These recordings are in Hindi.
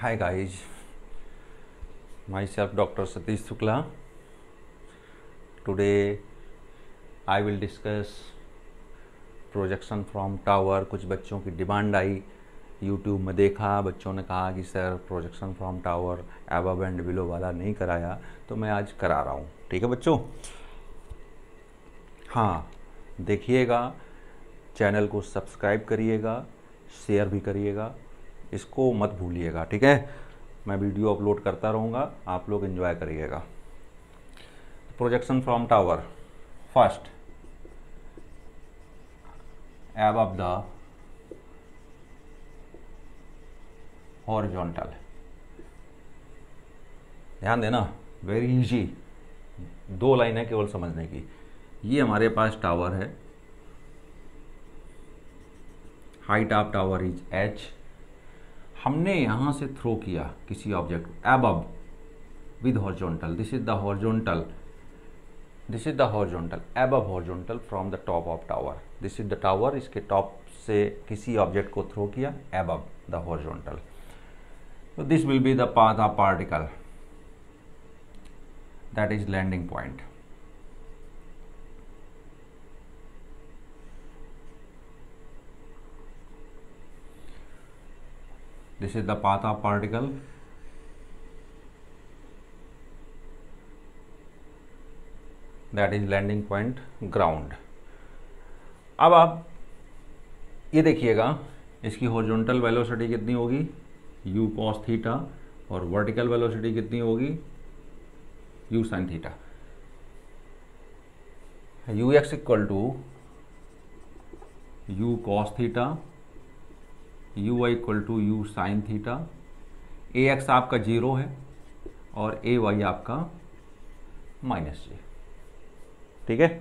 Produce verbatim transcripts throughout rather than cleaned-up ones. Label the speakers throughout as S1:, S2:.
S1: Hi guys, myself Doctor Satish Shukla. Today I will discuss projection from tower. कुछ बच्चों की डिमांड आई, यूट्यूब में देखा, बच्चों ने कहा कि sir projection from tower above and below वाला नहीं कराया, तो मैं आज करा रहा हूँ। ठीक है बच्चों, हाँ देखिएगा, चैनल को सब्सक्राइब करिएगा, शेयर भी करिएगा, इसको मत भूलिएगा। ठीक है, मैं वीडियो अपलोड करता रहूँगा, आप लोग एंजॉय करिएगा। Projection from tower, first above the horizontal। ध्यान देना, वेरी इजी, दो लाइन है केवल समझने की। ये हमारे पास टावर है, height of tower is h। हमने यहां से थ्रो किया किसी object above with horizontal, this is the horizontal, this is the horizontal, above horizontal from the top of tower. This is the tower, इसके टॉप से किसी ऑब्जेक्ट को थ्रो किया above द हॉरिजॉन्टल। तो this will be the path of particle, that is landing point. This is the path of particle, that is landing point ground. अब आप ये देखिएगा, इसकी हॉरिजॉन्टल वेलोसिटी कितनी होगी u cos थीटा, और वर्टिकल वेलोसिटी कितनी होगी u sin theta. ux equal to u cos theta, uy equal to u sin theta. ax आपका जीरो है और ay आपका माइनस जे। ठीक है,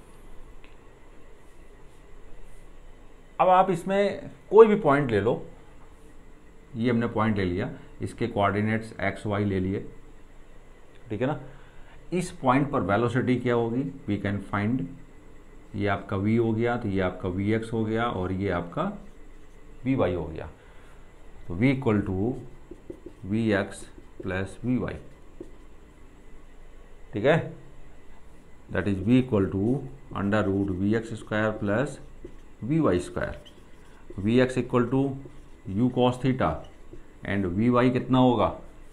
S1: अब आप इसमें कोई भी पॉइंट ले लो, ये हमने पॉइंट ले लिया, इसके कोऑर्डिनेट्स एक्स वाई ले लिए। ठीक है ना, इस पॉइंट पर वेलोसिटी क्या होगी, वी कैन फाइंड, ये आपका v हो गया, तो ये आपका vx हो गया, और ये आपका vy हो गया। तो v equal to V X plus we Y. ठीक है, that is v equal to under root we x square plus we Y square. V X equal to U cos theta and V Y कितना होगा,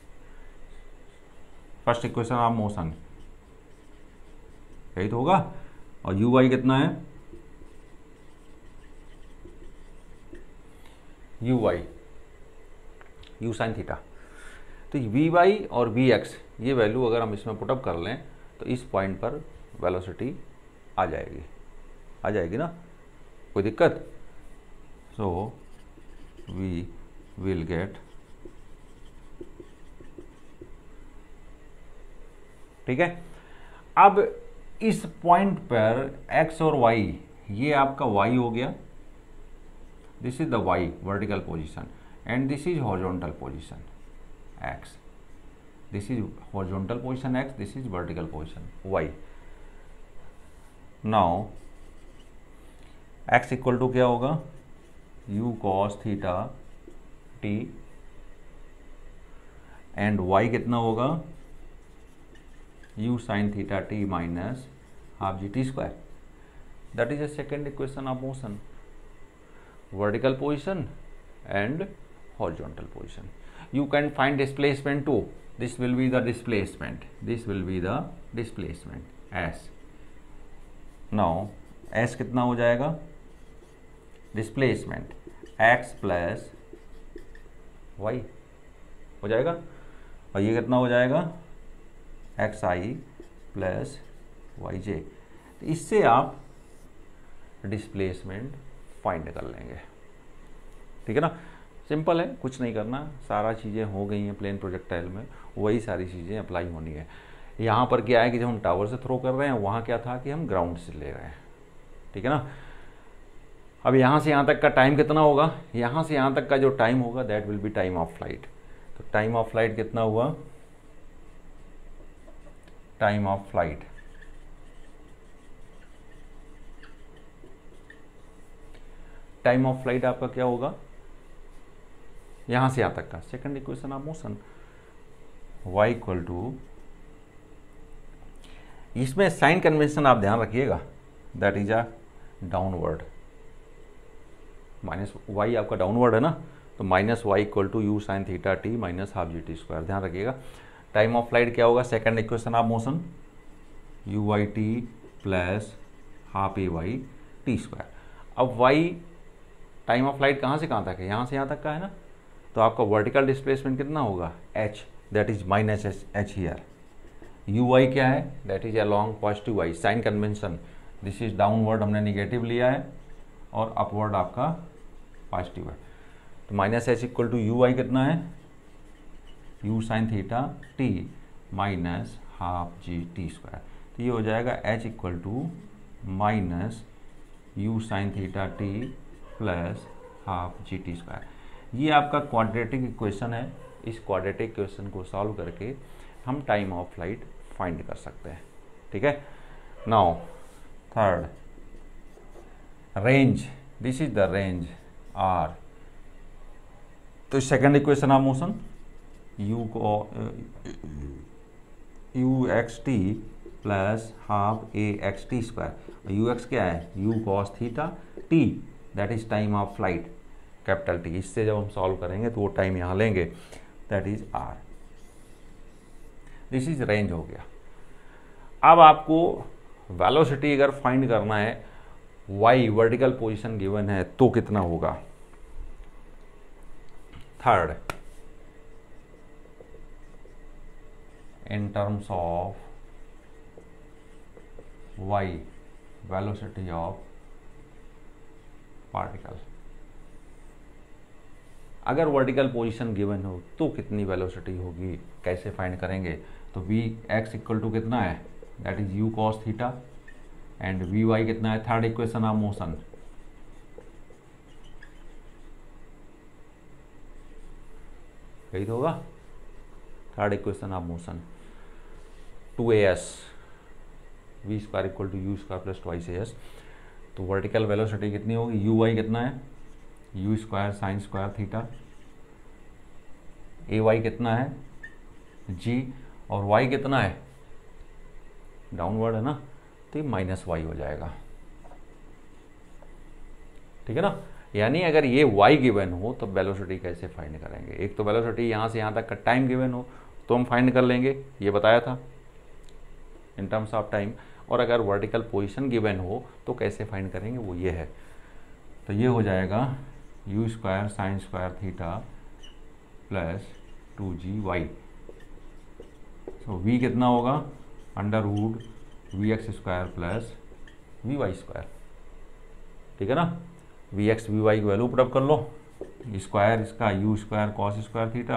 S1: फर्स्ट इक्वेशन ऑफ मोशन, यही तो होगा। और यू वाई कितना है, U Y U sine theta. तो वी वाई और वी एक्स, ये वैल्यू अगर हम इसमें पुटअप कर लें तो इस पॉइंट पर वेलोसिटी आ जाएगी, आ जाएगी ना, कोई दिक्कत। सो वी विल गेट, ठीक है। अब इस पॉइंट पर x और y, ये आपका y हो गया, this is the y vertical position, and this is horizontal position x। This is horizontal position x, this is vertical position y। Now x equal to क्या होगा, u cos theta t, and y कितना होगा, u sin theta t minus half G T square. That is a second equation of motion, vertical position and horizontal position. You can find displacement too, this will be the displacement, this will be the displacement s। Now s कितना हो जाएगा, डिस्प्लेसमेंट x प्लस वाई हो जाएगा, और ये कितना हो जाएगा, X I plus Y J. तो इससे आप डिस्प्लेसमेंट फाइंड कर लेंगे। ठीक है ना, सिंपल है, कुछ नहीं करना, सारा चीज़ें हो गई हैं प्लेन प्रोजेक्टाइल में, वही सारी चीज़ें अप्लाई होनी है। यहाँ पर क्या है कि जब हम टावर से थ्रो कर रहे हैं, वहाँ क्या था कि हम ग्राउंड से ले रहे हैं। ठीक है ना, अब यहाँ से यहाँ तक का टाइम कितना होगा, यहाँ से यहाँ तक का जो टाइम होगा that will be time of flight. तो टाइम ऑफ फ्लाइट कितना हुआ, time of flight time of flight आपका क्या होगा, यहाँ से यहाँ तक का second equation of motion, y equal to, इसमें साइन कन्वेंशन आप ध्यान रखिएगा, that is a downward, minus Y आपका डाउनवर्ड है ना, तो minus Y equal to U sine theta T minus half G T square, ध्यान रखिएगा। टाइम ऑफ फ्लाइट क्या होगा, second equation of motion U Y T plus half A Y T square. अब वाई टाइम ऑफ फ्लाइट कहाँ से कहाँ तक है, यहाँ से यहाँ तक का है ना, तो आपका वर्टिकल डिस्प्लेसमेंट कितना होगा, H, that is minus H H here. U Y क्या है, that is along positive Y, sign convention, this is downward हमने निगेटिव लिया है और अपवर्ड आपका पॉजिटिव है, तो minus H equal to you Y कितना है, U sine theta T minus half G T square, तो ये हो जाएगा H equal to minus you sine theta T plus half G T square. ये आपका क्वाड्रेटिक इक्वेशन है। इस क्वाड्रेटिक इक्वेशन को सॉल्व करके हम टाइम ऑफ फ्लाइट फाइंड कर सकते हैं, ठीक है। Now third, range, this is the range R, तो second equation of motion U को U X T plus half A X T square, U X क्या है, you cos theta T, that is time of flight capital T, इससे जब हम सॉल्व करेंगे तो वो टाइम यहाँ लेंगे, that is R, this is range हो गया। अब आपको वेलोसिटी अगर फाइंड करना है, y वर्टिकल पोजीशन गिवन है तो कितना होगा, third, in terms of y velocity of particle, अगर वर्टिकल पोजीशन गिवन हो तो कितनी वेलोसिटी होगी, कैसे फाइंड करेंगे, तो वी एक्स इक्वल टू कितना है, that is U cos theta, and V Y कितना है, थर्ड इक्वेशन ऑफ मोशन, यही तो होगा third equation of motion, two A S V square equal to U square plus twice A S, तो वर्टिकल वेलोसिटी कितनी होगी, यू वाई कितना है, U square sine square theta, A Y कितना है जी, और वाई कितना है, डाउनवर्ड है ना, तो ये माइनस वाई हो जाएगा, ठीक है ना। यानी अगर ये y गिवन हो तो वेलोसिटी कैसे फाइंड करेंगे, एक तो वेलोसिटी यहाँ से यहाँ तक का टाइम गिवन हो तो हम फाइंड कर लेंगे, ये बताया था इन टर्म्स ऑफ टाइम, और अगर वर्टिकल पोजीशन गिवन हो तो कैसे फाइंड करेंगे, वो ये है, तो ये हो जाएगा U square sine square theta plus two G Y, तो v कितना होगा, under root we x square plus we Y square, ठीक है ना। वी एक्स वी वाई की वैल्यू पुटअप कर लो, स्क्वायर इसका U square cos square theta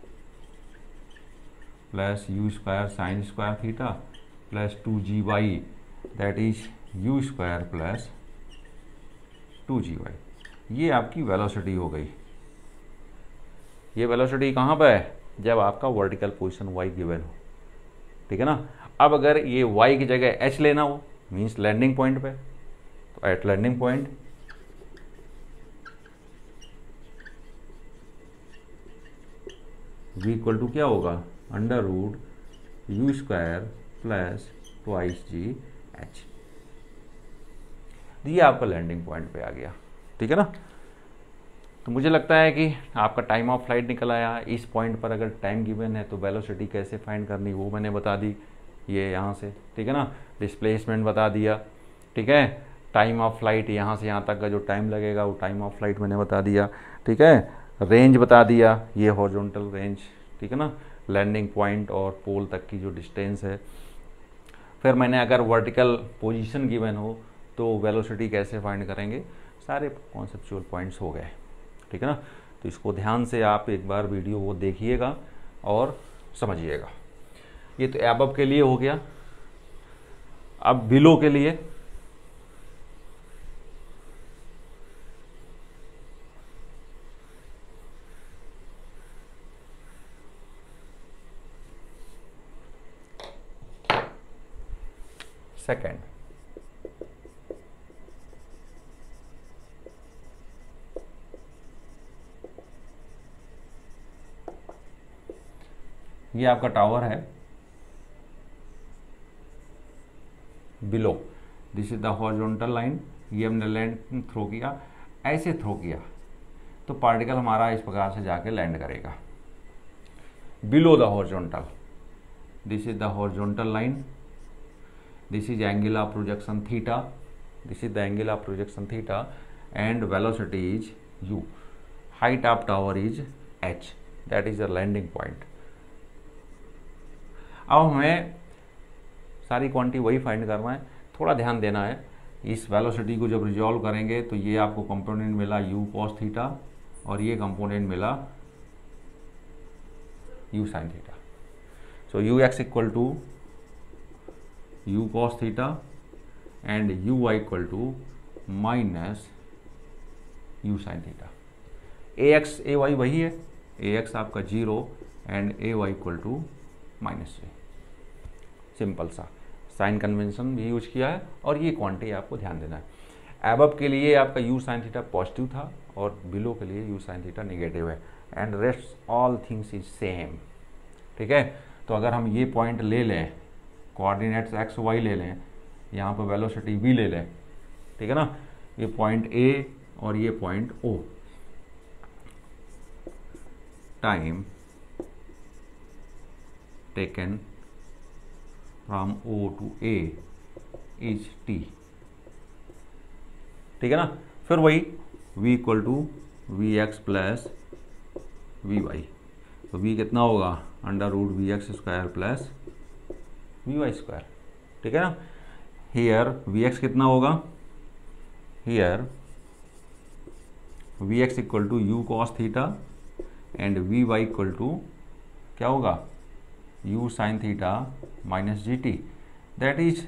S1: plus U square sine square theta plus two G Y, that is U square plus two G Y, ये आपकी वेलोसिटी हो गई। ये वेलोसिटी कहाँ पर है, जब आपका वर्टिकल पोजीशन y गिवन हो, ठीक है ना। अब अगर ये y की जगह h लेना हो, मीन्स लैंडिंग पॉइंट पे, तो at landing point v equal to क्या होगा, under root U square plus twice जी एच, ये आपका लैंडिंग पॉइंट पे आ गया, ठीक है ना। तो मुझे लगता है कि आपका टाइम ऑफ फ्लाइट निकल आया। इस पॉइंट पर अगर टाइम गिवन है तो वेलोसिटी कैसे फाइंड करनी वो मैंने बता दी, ये यहाँ से, ठीक है ना। डिस्प्लेसमेंट बता दिया, ठीक है। टाइम ऑफ फ्लाइट यहाँ से यहाँ तक का जो टाइम लगेगा वो टाइम ऑफ फ्लाइट मैंने बता दिया, ठीक है। रेंज बता दिया, ये हॉरिजॉन्टल रेंज, ठीक है ना, लैंडिंग पॉइंट और पोल तक की जो डिस्टेंस है। फिर मैंने अगर वर्टिकल पोजीशन गिवन हो तो वेलोसिटी कैसे फाइंड करेंगे, सारे कॉन्सेप्चुअल पॉइंट्स हो गए, ठीक है ना। तो इसको ध्यान से आप एक बार वीडियो वो देखिएगा और समझिएगा। ये तो एबव के लिए हो गया। अब बिलो के लिए, सेकंड, ये आपका टावर है below, this is the horizontal line, ये हमने लैंड थ्रो किया, ऐसे थ्रो किया तो पार्टिकल हमारा इस प्रकार से जाके लैंड करेगा below the horizontal, this is the horizontal line, this is angle of projection theta, this is the angle of projection theta and velocity is u, height of tower is h, that is the landing point। अब हमें सारी क्वांटिटी वही फाइंड करना है, थोड़ा ध्यान देना है, इस वेलोसिटी को जब रिजॉल्व करेंगे तो ये आपको कंपोनेंट मिला u cos थीटा और ये कंपोनेंट मिला u sin theta. So U X equal to u cos theta and u y equal to minus u sin theta. A X A Y वही है, ए एक्स आपका zero and A Y equal to minus three, simple सा साइन कन्वेंशन भी यूज किया है और ये क्वांटिटी आपको ध्यान देना है। एबव के लिए आपका u sin थीटा पॉजिटिव था और बिलो के लिए u sin थीटा नेगेटिव है and rest all things is same. ठीक है, तो अगर हम ये पॉइंट ले लें, कोऑर्डिनेट्स एक्स वाई ले लें, यहाँ पर वेलोसिटी v ले लें, ठीक है ना, ये पॉइंट A और ये point O, time taken from O to A इज t, ठीक है ना। फिर वही v equal to V X plus we Y, तो v कितना होगा under root we x square plus we Y square, ठीक है ना। हियर वी एक्स कितना होगा, here V X equal to U cos theta and V Y equal to क्या होगा u sine theta minus G T, that is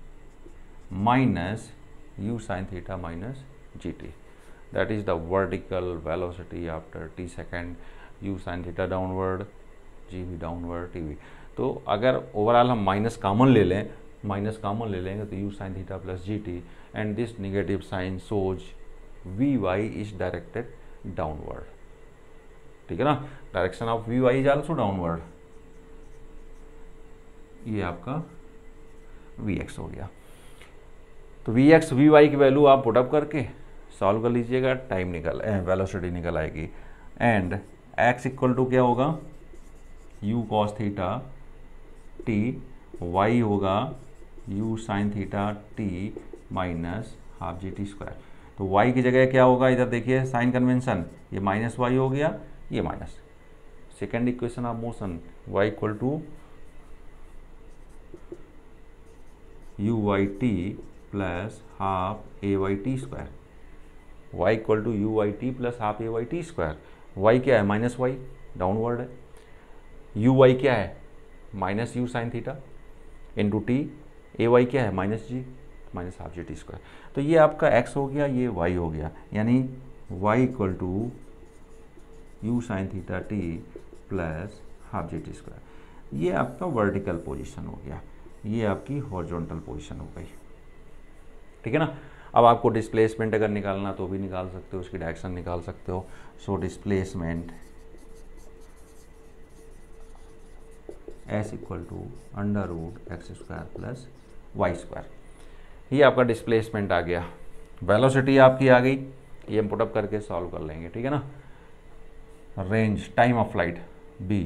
S1: minus u sine theta minus G T, that is the vertical velocity after t second, u sine theta downward, G V downward, T V. तो अगर ओवरऑल हम माइनस कॉमन ले लें, माइनस कॉमन ले लेंगे तो u sine theta plus G T and this negative sign shows V Y is directed downward, ठीक है ना, direction of V Y is also downward. ये आपका वी एक्स हो गया। तो वी एक्स वी वाई की वैल्यू आप पुटअप करके सॉल्व कर लीजिएगा, टाइम निकल वेलोसिटी निकल आएगी एंड एक्स इक्वल टू क्या होगा u cos theta t, y होगा u sin theta t minus half G T square. तो y की जगह क्या होगा, इधर देखिए साइन कन्वेंशन, ये माइनस वाई हो गया, ये minus, second equation of motion y equal to you Y T plus half A Y T square, Y equal to you Y T plus half A Y T square. Y क्या है माइनस वाई, डाउनवर्ड है, यू वाई क्या है minus you sine theta into T, A Y क्या है minus G minus half G T square. तो ये आपका x हो गया, ये y हो गया, यानी y equal to U sine theta T plus half G T square. ये आपका वर्टिकल पोजीशन हो गया, ये आपकी हॉरिजॉन्टल पोजीशन हो गई, ठीक है ना। अब आपको डिस्प्लेसमेंट अगर निकालना तो भी निकाल सकते हो, उसकी डायरेक्शन निकाल सकते हो। So displacement S equal to under root X square plus Y square, ये आपका डिस्प्लेसमेंट आ गया। वेलोसिटी आपकी आ गई, ये हम पुटअप करके सॉल्व कर लेंगे, ठीक है ना। Range time of flight b,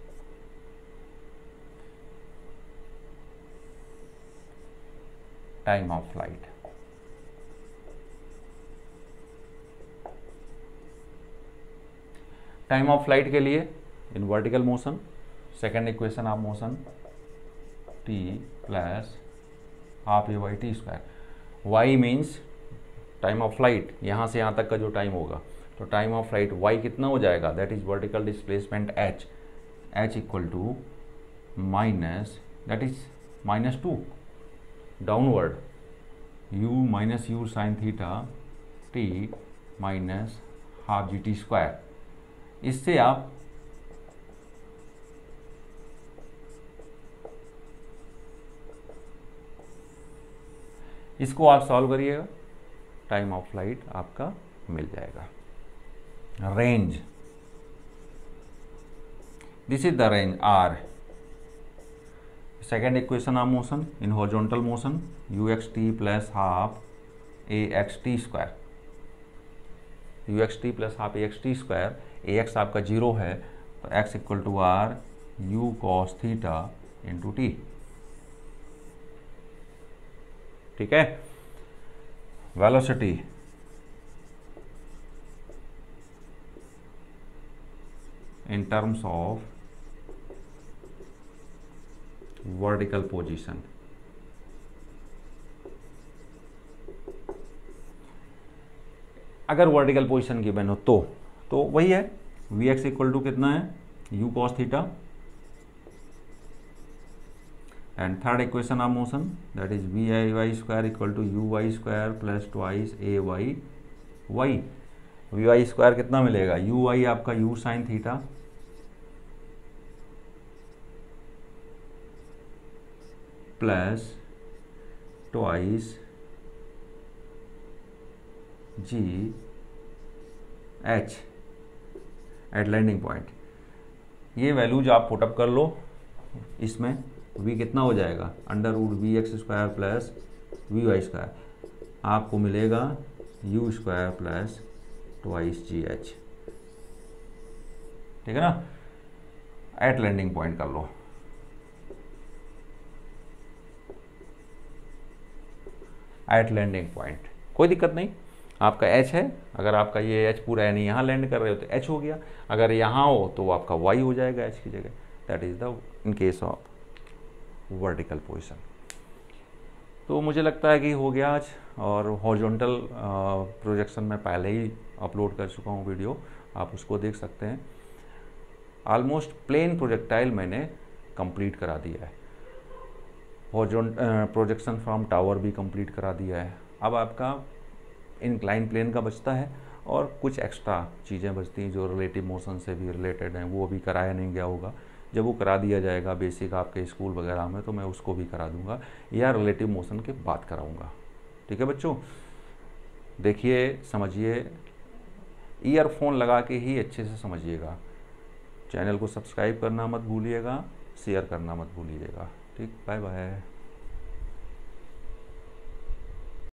S1: time of flight time of flight के लिए in vertical motion second equation of motion t plus half A Y T square. Y means time of flight, यहाँ से यहाँ तक का जो टाइम होगा, तो टाइम ऑफ फ्लाइट वाई कितना हो जाएगा, that is vertical displacement h, h equal to minus that is minus to downward u minus you sine theta t minus half G T square. इससे आप इसको आप सॉल्व करिएगा, टाइम ऑफ फ्लाइट आपका मिल जाएगा। Range this is the range R. Second equation of motion in horizontal motion uxt plus half axt square. uxt plus half axt square. ax आपका जीरो है तो x equal to R u cos theta into t. ठीक है. Velocity in terms of vertical position. अगर वर्टिकल पोजीशन गिवन हो तो तो वही है वी एक्स इक्वल टू कितना है you cos theta. And third equation of motion that is v i y square equal to you y square plus twice a y y. V Y square कितना मिलेगा यू वाई आपका u sine theta plus twice ji h at landing point. ये वैल्यूज आप पुटअप कर लो. इसमें v कितना हो जाएगा under root we x square plus we Y square. आपको मिलेगा यू स्क्वायर प्लस ट्वाइस जी एच. ठीक है ना. एट लैंडिंग पॉइंट कर लो. एट लैंडिंग पॉइंट कोई दिक्कत नहीं. आपका एच है. अगर आपका ये एच पूरा यानी यहाँ लैंड कर रहे हो तो एच हो गया. अगर यहाँ हो तो आपका वाई हो जाएगा एच की जगह. That is the in case of vertical position. तो मुझे लगता है कि हो गया आज. और हॉरिजॉन्टल प्रोजेक्शन में पहले ही अपलोड कर चुका हूँ वीडियो, आप उसको देख सकते हैं. ऑलमोस्ट प्लेन प्रोजेक्टाइल मैंने कंप्लीट करा दिया है. हॉरिजॉन्ट प्रोजेक्शन फ्रॉम टावर भी कंप्लीट करा दिया है. अब आपका इंक्लाइन प्लेन का बचता है और कुछ एक्स्ट्रा चीज़ें बचती हैं जो रिलेटिव मोशन से भी रिलेटेड हैं. वो अभी कराया नहीं गया होगा. जब वो करा दिया जाएगा बेसिक आपके स्कूल वगैरह में तो मैं उसको भी करा दूंगा या रिलेटिव मोशन के बाद कराऊंगा. ठीक है बच्चों. देखिए समझिए. ईयरफोन लगा के ही अच्छे से समझिएगा. चैनल को सब्सक्राइब करना मत भूलिएगा. शेयर करना मत भूलिएगा. ठीक. Bye bye.